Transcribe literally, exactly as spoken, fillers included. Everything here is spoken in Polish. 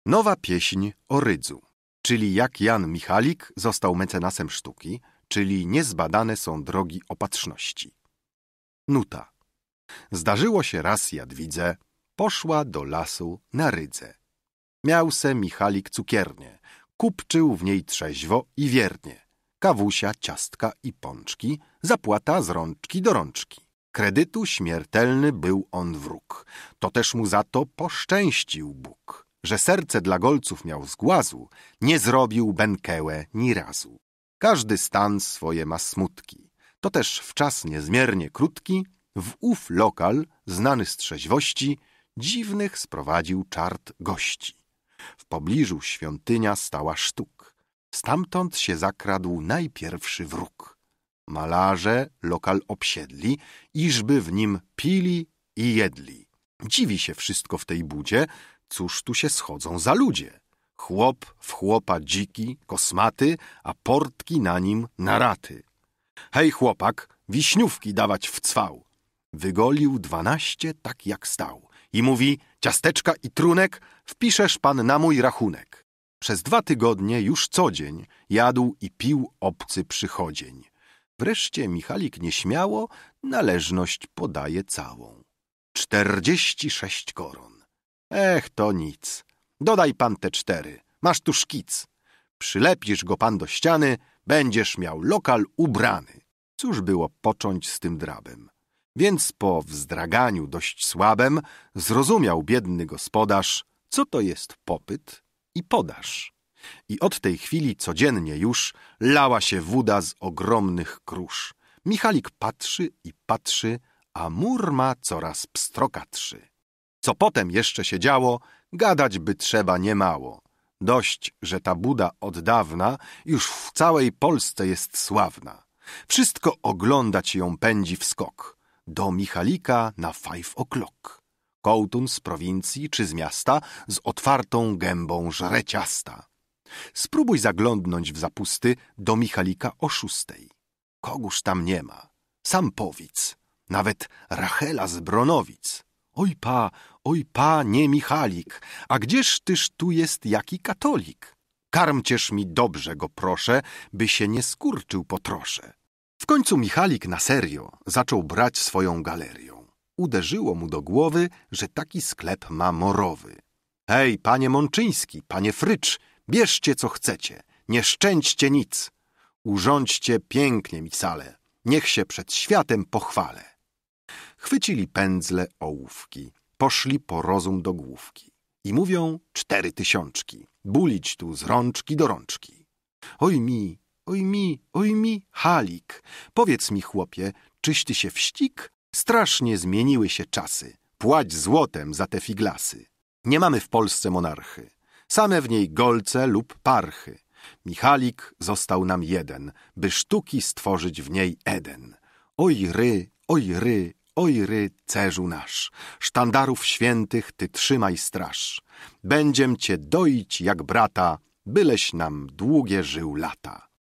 Nowa pieśń o Rydzu, czyli jak Jan Michalik został mecenasem sztuki, czyli niezbadane są drogi opatrzności. Nuta. Zdarzyło się raz Jadwidze, poszła do lasu na Rydze. Miał se Michalik cukiernię, kupczył w niej trzeźwo i wiernie. Kawusia, ciastka i pączki, zapłata z rączki do rączki. Kredytu śmiertelny był on wróg, to też mu za to poszczęścił Bóg, że serce dla golców miał z głazu, nie zrobił benkełę ni razu. Każdy stan swoje ma smutki, to też w czas niezmiernie krótki, w ów lokal, znany z trzeźwości, dziwnych sprowadził czart gości. W pobliżu świątynia stała sztuk, stamtąd się zakradł najpierwszy wróg. Malarze lokal obsiedli, iżby w nim pili i jedli. Dziwi się wszystko w tej budzie, cóż tu się schodzą za ludzie. Chłop w chłopa dziki, kosmaty, a portki na nim na raty. Hej chłopak, wiśniówki dawać w cwał. Wygolił dwanaście tak jak stał i mówi, ciasteczka i trunek wpiszesz pan na mój rachunek. Przez dwa tygodnie już co dzień jadł i pił obcy przychodzień. Wreszcie Michalik nieśmiało należność podaje całą. Czterdzieści sześć koron. Ech, to nic. Dodaj pan te cztery. Masz tu szkic. Przylepisz go pan do ściany, będziesz miał lokal ubrany. Cóż było począć z tym drabem? Więc po wzdraganiu dość słabem zrozumiał biedny gospodarz, co to jest popyt i podaż. I od tej chwili codziennie już lała się woda z ogromnych krusz. Michalik patrzy i patrzy, a mur ma coraz pstrokatszy. Co potem jeszcze się działo, gadać by trzeba niemało. Dość, że ta buda od dawna już w całej Polsce jest sławna. Wszystko oglądać ją pędzi w skok. Do Michalika na five o'clock. Kołtun z prowincji czy z miasta z otwartą gębą żre ciasta. Spróbuj zaglądnąć w zapusty do Michalika o szóstej. Kogóż tam nie ma. Sam powiedz. Nawet Rachela z Bronowic. Oj pa, oj pa, nie Michalik, a gdzież tyż tu jest jaki katolik? Karmcież mi dobrze go proszę, by się nie skurczył po trosze. W końcu Michalik na serio zaczął brać swoją galerią. Uderzyło mu do głowy, że taki sklep ma morowy. Hej, panie Mączyński, panie Frycz, bierzcie co chcecie, nie szczędźcie nic. Urządźcie pięknie mi salę, niech się przed światem pochwalę. Chwycili pędzle, ołówki, poszli po rozum do główki. I mówią cztery tysiączki, bulić tu z rączki do rączki. Oj mi, oj mi, oj mi, Halik, powiedz mi chłopie, czyś ty się wścig? Strasznie zmieniły się czasy, płać złotem za te figlasy. Nie mamy w Polsce monarchy, same w niej golce lub parchy. Michalik został nam jeden, by sztuki stworzyć w niej Eden. Oj ry, oj ry, oj ry, cerzu nasz, sztandarów świętych ty trzymaj straż. Będziem cię doić jak brata, byleś nam długie żył lata.